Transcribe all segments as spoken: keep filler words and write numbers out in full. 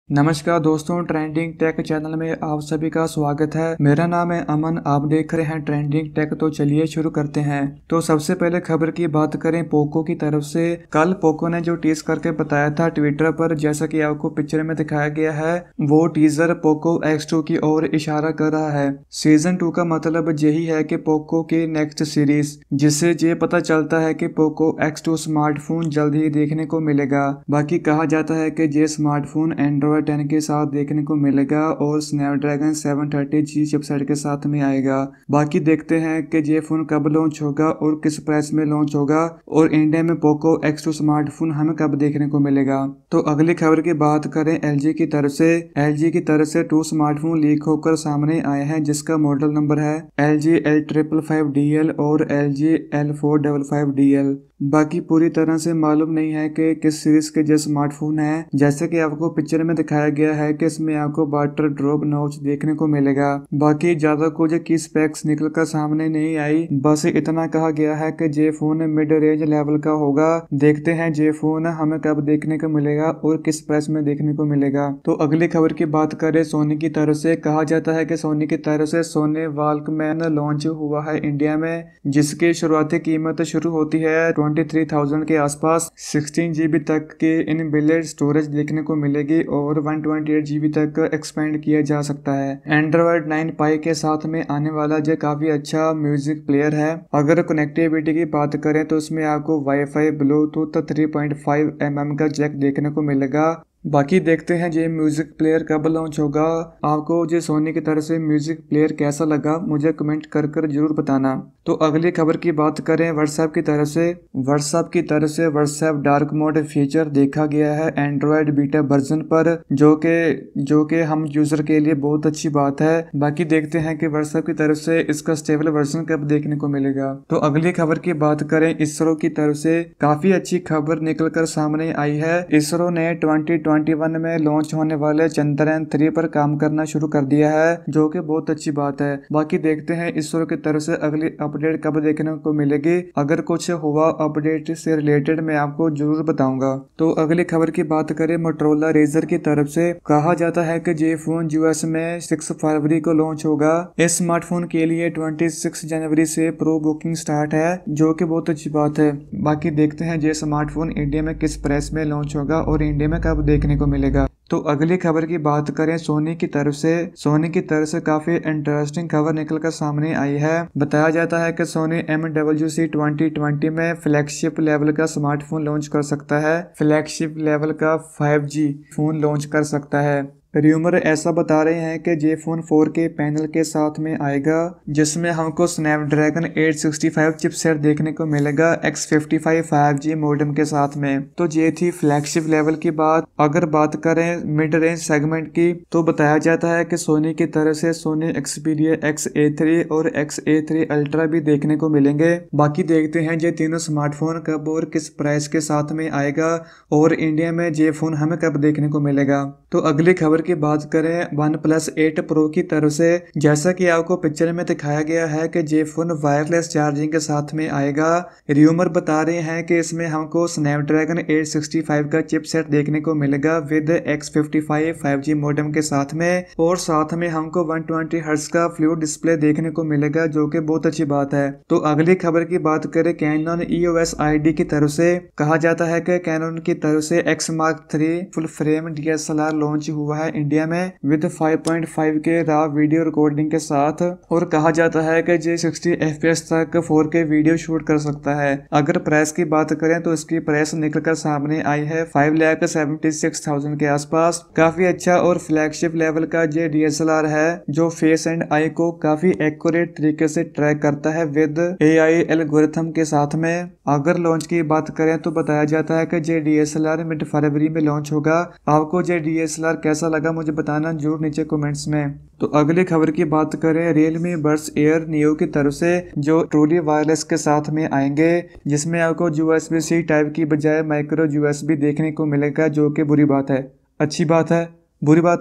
नमस्कार दोस्तों, trending take channel में आप सभी का स्वागत है। मेरा नाम है अमन, आप देख रहे हैं ट्रेंडिंग टेक। तो चलिए शुरू करते हैं। तो सबसे पहले खबर की बात करें पोको की तरफ से। कल पोको ने जो टीज करके बताया था ट्विटर पर, जैसा कि आपको पिक्चर में दिखाया गया है, वो टीजर पोको एक्स टू की ओर इशारा कर रहा है। सीजन टू का मतलब यही है कि पोको की नेक्स्ट सीरीज, जिससे ये पता चलता है कि पोको एक्स टू स्मार्टफोन जल्द ही देखने को मिलेगा। बाकी कहा जाता है कि ये स्मार्टफोन एंड्रॉइड टेन के साथ देखने को मिलेगा और Snapdragon seven thirty G chipset के साथ में आएगा। बाकी देखते हैं कि ये फोन कब लॉन्च होगा और किस प्राइस में लॉन्च होगा, और इंडिया में पोको एक्स टू स्मार्टफोन हमें कब देखने को मिलेगा। तो अगली खबर की बात करें एलजी की तरफ से। एलजी की तरफ से टू स्मार्टफोन लीक होकर सामने आए हैं, जिसका मॉडल नंबर है L G L triple five D L और L G L four double five D L. बाकी पूरी तरह से मालूम नहीं है कि किस सीरीज के जो स्मार्टफोन है। जैसे कि आपको पिक्चर में दिखाया गया है कि इसमें आपको वाटर ड्रॉप नॉच देखने को मिलेगा। बाकी ज्यादा कुछ की स्पेक्स निकल कर सामने नहीं आई, बस इतना कहा गया है कि J phone mid range level का होगा। देखते हैं जे फोन हमें कब देखने को मिलेगा और किस प्राइस में देखने को मिलेगा। तो अगली खबर की बात करें सोनी की तरफ से। कहा जाता है कि सोनी की तरफ से सोनी वॉल्कमैन लॉन्च हुआ है इंडिया में, जिसकी शुरुआती कीमत शुरू होती है ट्वेंटी थ्री थाउजेंड के आसपास। सिक्सटीन जीबी तक की इन बिल्ट स्टोरेज देखने को मिलेगी और वन ट्वेंटी एट जीबी तक एक्सपेंड किया जा सकता है। एंड्रॉइड नाइन पाई के साथ में आने वाला जो काफी अच्छा म्यूजिक प्लेयर है। अगर कनेक्टिविटी की बात करें तो इसमें आपको wifi, Bluetooth three point five M M का जैक देखने को मिलेगा। बाकी देखते हैं ये म्यूजिक प्लेयर कब लॉन्च होगा। आपको ये सोनी की तरफ से म्यूजिक प्लेयर कैसा लगा मुझे कमेंट कर कर जरूर बताना। तो अगली खबर की बात करें व्हाट्सएप की तरफ से। व्हाट्सएप की तरफ से व्हाट्सएप डार्क मोड फीचर देखा गया है एंड्रॉइड बीटा वर्जन पर, जो कि जो कि हम यूजर के लिए बहुत अच्छी बात है। बाकी देखते हैं कि व्हाट्सएप की तरफ से इसका स्टेबल वर्जन कब देखने को मिलेगा। तो अगली खबर की बात करें इसरो की तरफ से। काफी अच्छी खबर निकल कर सामने आई है। इसरो ने ट्वेंटी ट्वेंटी वन में लॉन्च होने वाले चंद्रयान थ्री पर काम करना शुरू कर दिया है, जो कि बहुत अच्छी बात है। बाकी देखते हैं इसरो की तरफ से अगली अपडेट कब देखने को मिलेगी। अगर कुछ हुआ अपडेट से रिलेटेड मैं आपको जरूर बताऊंगा। तो अगली खबर की बात करें मोटरोला रेजर की तरफ से। कहा जाता है कि ये फोन यूएस में सिक्स फरवरी को लॉन्च होगा। इस स्मार्टफोन के लिए ट्वेंटी सिक्स जनवरी से प्रो बुकिंग स्टार्ट है, जो कि बहुत अच्छी बात है। बाकी देखते हैं ये स्मार्टफोन इंडिया में किस प्राइस में लॉन्च होगा और इंडिया में कब देखने को मिलेगा। तो अगली खबर की बात करें सोनी की तरफ से। सोनी की तरफ से काफी इंटरेस्टिंग खबर निकलकर सामने आई है। बताया जाता है कि Sony M W C twenty twenty में फ्लैगशिप लेवल का स्मार्टफोन लॉन्च कर सकता है। फ्लैगशिप लेवल का फाइव जी फोन लॉन्च कर सकता है। र्यूमर ऐसा बता रहे हैं कि ये फोन फोर के पैनल के साथ में आएगा, जिसमें हमको Snapdragon eight sixty five chipset देखने को मिलेगा X fifty five five G modem के साथ में। तो ये थी फ्लैगशिप लेवल की बात। अगर बात करें मिड रेंज सेगमेंट की, तो बताया जाता है कि सोनी की तरफ से Sony Xperia X A three और एक्स ए थ्री अल्ट्रा भी देखने को मिलेंगे। बाकी देखते हैं ये तीनों स्मार्टफोन कब और किस प्राइस के साथ में आएगा और इंडिया में ये फोन हमें कब देखने को मिलेगा। तो अगली खबर की बात करें वन प्लस एट प्रो की तरफ से। जैसा कि आपको पिक्चर में दिखाया गया है कि ये फोन वायरलेस चार्जिंग के साथ में आएगा। र्यूमर बता रहे हैं कि इसमें हमको स्नैपड्रैगन एट सिक्सटी फाइव का चिपसेट देखने को मिलेगा with X fifty five five G modem के साथ में, और साथ में हमको वन ट्वेंटी हर्ट्ज का फ्लूइड डिस्प्ले देखने को मिलेगा, जो कि बहुत अच्छी बात है। तो अगली खबर की बात करें Canon E O S I D की तरफ से। कहा जाता है कि कैनन की तरफ से X mark three full frame D S L R launch हुआ है इंडिया में with five point five K raw video recording के साथ, और कहा जाता है कि ये सिक्सटी एफ पी एस तक फोर के वीडियो शूट कर सकता है। अगर प्राइस की बात करें तो इसकी प्राइस निकलकर सामने आई है five lakh seventy six thousand के आसपास। काफी अच्छा और फ्लैगशिप लेवल का ये डी एस एल आर है, जो फेस एंड आई को काफी एक्यूरेट तरीके से ट्रैक करता है विद ए आई एल्गोरिथम के साथ में। अगर लॉन्च की बात करें तो बताया जाता है कि ये D S L R mid फरवरी में लॉन्च होगा। आपको ये डी एस एल आर कैसा लगा मुझे बताना जरूर नीचे कमेंट्स में। तो अगली खबर की बात करें रियलमी बड्स एयर नियो की तरफ से, जो ट्रूली वायरलेस के साथ में आएंगे, जिसमें आपको यूएसबी सी टाइप की बजाय माइक्रो यूएसबी देखने को मिलेगा, जो कि बुरी बात है। अच्छी बात है, बुरी बात है,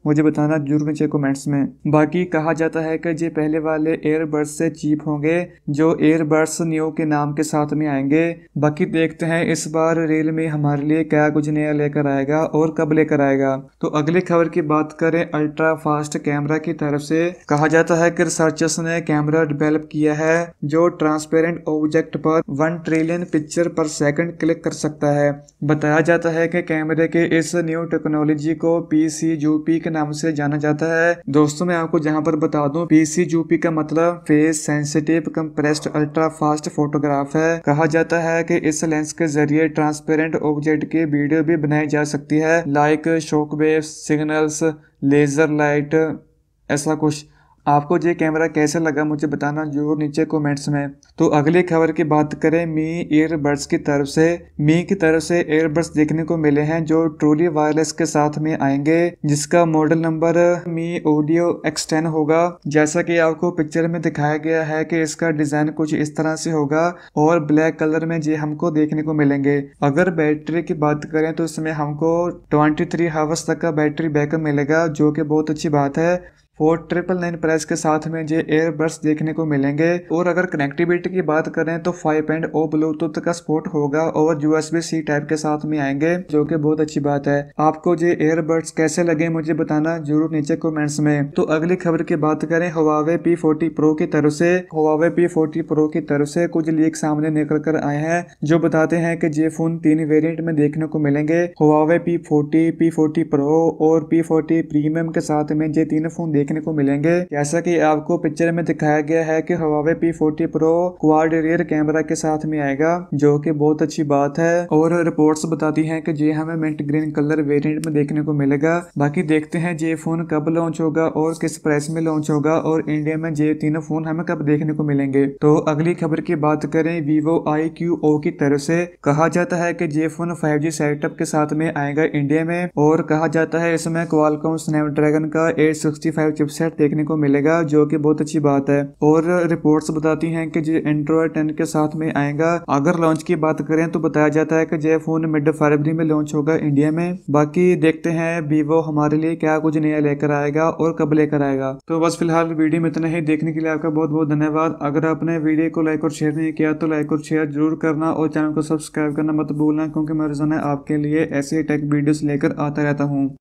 मुझे बताना जरूर नीचे कमेंट्स में। बाकी कहा जाता है कि जो पहले वाले एयरबड्स से चीप होंगे, जो एयरबड्स न्यू के नाम के साथ में आएंगे। बाकी देखते हैं इस बार रियलमी हमारे लिए क्या कुछ नया लेकर आएगा और कब लेकर आएगा। तो अगली खबर की बात करें अल्ट्रा फास्ट कैमरा की तरफ से। कहा जाता है कि रिसर्चर्स ने कैमरा डेवलप किया है जो ट्रांसपेरेंट ऑब्जेक्ट पर one trillion picture per second click कर सकता है। बताया जाता है कि कैमरे के इस न्यू टेक्नोलॉजी को पी सी यू पी के नाम से जाना जाता है। दोस्तों मैं आपको जहां पर बता दूं, पी सी यू पी का मतलब phase sensitive compressed ultra fast photograph है। कहा जाता है कि इस लेंस के जरिए ट्रांसपेरेंट ऑब्जेक्ट की वीडियो भी बनाई जा सकती है, like shockwave signals, laser light, ऐसा कुछ। आपको ये कैमरा कैसे लगा मुझे बताना जरूर नीचे कमेंट्स में। तो अगली खबर की बात करें मी ईयरबड्स की तरफ से। मी की तरफ से ईयरबड्स देखने को मिले हैं जो ट्रूली वायरलेस के साथ में आएंगे, जिसका model number Mi audio X ten होगा। जैसा कि आपको पिक्चर में दिखाया गया है कि इसका डिजाइन कुछ इस तरह से होगा और ब्लैक कलर में ये हमको देखने को मिलेंगे। अगर बैटरी की बात करें तो इसमें हमको ट्वेंटी थ्री हावर्स तक का बैटरी बैकअप मिलेगा, जो कि बहुत अच्छी बात है। फोर ट्रिपल नाइन प्राइस के साथ में ये एयरबड्स देखने को मिलेंगे। और अगर कनेक्टिविटी की बात करें तो फाइव पॉइंट ओ ब्लूटूथ का सपोर्ट होगा और यूएसबी सी टाइप के साथ में आएंगे, जो कि बहुत अच्छी बात है। आपको ये एयरबड्स कैसे लगे मुझे बताना जरूर नीचे कमेंट्स में। तो अगली खबर की बात करें Huawei पी फोर्टी प्रो की तरफ से। Huawei पी फोर्टी प्रो की तरफ से कुछ लीक सामने निकल कर आए हैं जो बताते हैं कि ये फोन तीन वेरिएंट में देखने को मिलेंगे, Huawei P forty, P forty pro और पी फोर्टी प्रीमियम के साथ में ये तीन फोन देखने को मिलेंगे। जैसा कि आपको पिक्चर में दिखाया गया है कि Huawei P forty pro quad rear camera के साथ में आएगा, जो कि बहुत अच्छी बात है। और रिपोर्ट्स बताती हैं कि ये हमें मिंट ग्रीन कलर वेरिएंट में देखने को मिलेगा। बाकी देखते हैं ये फोन कब लॉन्च होगा और किस प्राइस में लॉन्च होगा और इंडिया में ये तीनों फोन हमें कब देखने को मिलेंगे। तो अगली खबर की बात करें Vivo आई क्यू ओ की तरफ से। कहा जाता है कि ये फोन फाइव जी सेटअप के साथ में आएगा इंडिया में और कहा जाता है इसमें क्वालकॉम स्नैपड्रैगन का एट सिक्सटी फाइव चिपसेट देखने को मिलेगा, जो कि बहुत अच्छी बात है। और रिपोर्ट्स बताती हैं कि ये एंड्रॉयड टेन के साथ में आएगा। अगर लॉन्च की बात करें तो बताया जाता है कि ये फोन मिड फरवरी में लॉन्च होगा इंडिया में। बाकी देखते हैं वीवो हमारे लिए क्या कुछ नया लेकर आएगा और कब लेकर आएगा। तो बस फिलहाल वीडियो में इतना ही। देखने के लिए आपका बहुत बहुत धन्यवाद। अगर आपने वीडियो को लाइक और शेयर नहीं किया तो लाइक और शेयर जरूर करना और चैनल को सब्सक्राइब करना मत भूलना, क्योंकि मैं रोजाना आपके लिए ऐसे टेक वीडियोस लेकर आता रहता हूँ।